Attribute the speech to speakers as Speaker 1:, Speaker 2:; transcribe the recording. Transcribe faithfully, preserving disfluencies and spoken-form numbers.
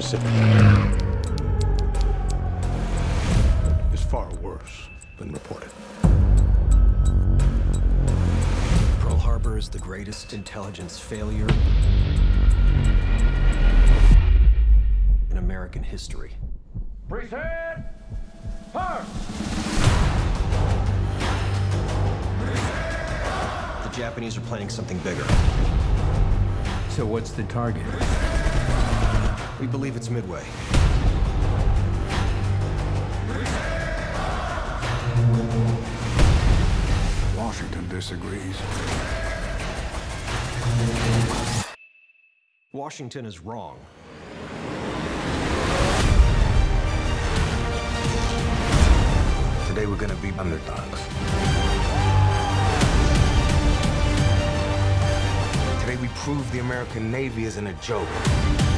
Speaker 1: Pacific is far worse than reported.
Speaker 2: Pearl Harbor is the greatest intelligence failure in American history.
Speaker 3: Present! First!
Speaker 2: The Japanese are planning something bigger.
Speaker 4: So what's the target?
Speaker 2: We believe it's Midway.
Speaker 1: Washington disagrees.
Speaker 2: Washington is wrong.
Speaker 5: Today we're gonna be underdogs. Today we prove the American Navy isn't a joke.